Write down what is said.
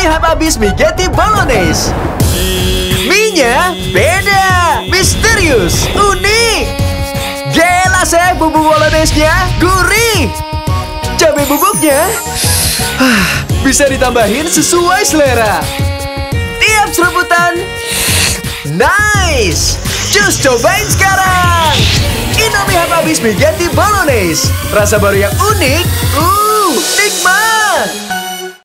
habis Spaghetti Bolognese. Mie-nya beda, misterius, unik. Gila sih, bumbu bolognese-nya gurih. Cabai bubuknya bisa ditambahin sesuai selera. Tiap serebutan, nice. Just cobain sekarang. Indomie habis Spaghetti Bolognese. Rasa baru yang unik, nikmat.